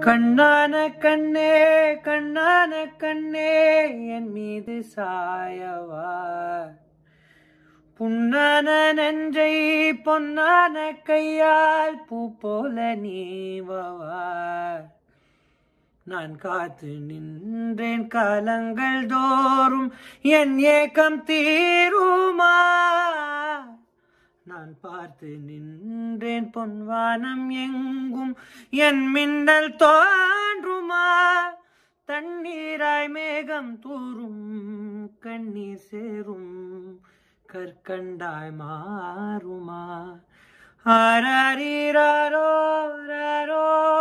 கண்ணான கண்ணே கண்ணான கண்ணே என் மீது சாயவா, புண்ணான நெஞ்சை பொன்னான கையால் பூ போல நீவவா. நான் காத்து நின்றேன் காலங்கள் தோறும் என் ஏக்கம் தீருமா. நான் பார்த்து நின்றேன் பொன்வானம் எங்கும் என் மின்னல் தோன்றுமா. தண்ணீராய் மேகம் தூரும் கண்ணீர் சேரும் கற்கண்டாய் மாறுமா. ஆராரீராரோ ராரோ